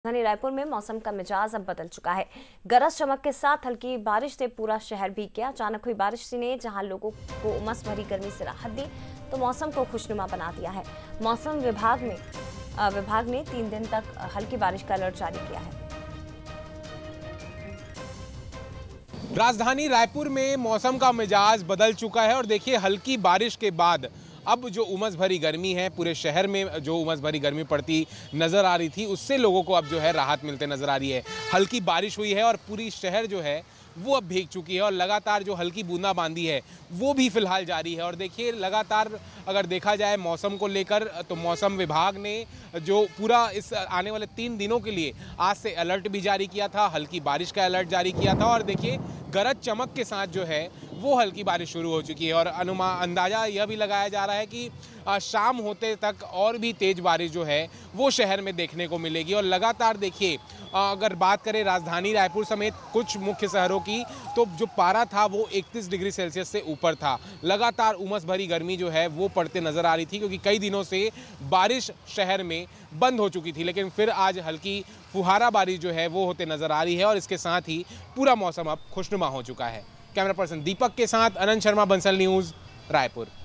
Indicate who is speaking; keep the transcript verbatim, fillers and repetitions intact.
Speaker 1: राजधानी रायपुर में मौसम का मिजाज अब बदल चुका है। गरज चमक के साथ हल्की बारिश से पूरा शहर भीग गया। अचानक हुई बारिश ने जहां लोगों को उमस भरी गर्मी से राहत दी, तो मौसम को खुशनुमा बना दिया है। मौसम विभाग में विभाग ने तीन दिन तक हल्की बारिश का अलर्ट जारी किया है।
Speaker 2: राजधानी रायपुर में मौसम का मिजाज बदल चुका है और देखिए, हल्की बारिश के बाद अब जो उमस भरी गर्मी है, पूरे शहर में जो उमस भरी गर्मी पड़ती नज़र आ रही थी, उससे लोगों को अब जो है राहत मिलते नज़र आ रही है। हल्की बारिश हुई है और पूरी शहर जो है वो अब भीग चुकी है और लगातार जो हल्की बूंदाबांदी है वो भी फिलहाल जारी है। और देखिए, लगातार अगर देखा जाए मौसम को लेकर, तो मौसम विभाग ने जो पूरा इस आने वाले तीन दिनों के लिए आज से अलर्ट भी जारी किया था, हल्की बारिश का अलर्ट जारी किया था। और देखिए, गरज चमक के साथ जो है वो हल्की बारिश शुरू हो चुकी है और अनुमान अंदाज़ा यह भी लगाया जा रहा है कि शाम होते तक और भी तेज़ बारिश जो है वो शहर में देखने को मिलेगी। और लगातार देखिए, अगर बात करें राजधानी रायपुर समेत कुछ मुख्य शहरों की, तो जो पारा था वो इकतीस डिग्री सेल्सियस से ऊपर था। लगातार उमस भरी गर्मी जो है वो पड़ते नज़र आ रही थी, क्योंकि कई दिनों से बारिश शहर में बंद हो चुकी थी। लेकिन फिर आज हल्की फुहारा बारिश जो है वो होते नज़र आ रही है और इसके साथ ही पूरा मौसम अब खुशनुमा हो चुका है। कैमरा पर्सन दीपक के साथ अनंत शर्मा, बंसल न्यूज़, रायपुर।